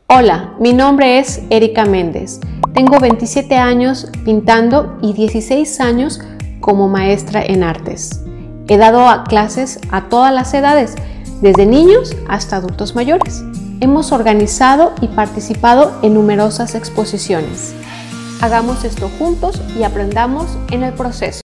Hola, mi nombre es Erika Méndez. Tengo 27 años pintando y 16 años como maestra en artes. He dado clases a todas las edades, desde niños hasta adultos mayores. Hemos organizado y participado en numerosas exposiciones. Hagamos esto juntos y aprendamos en el proceso.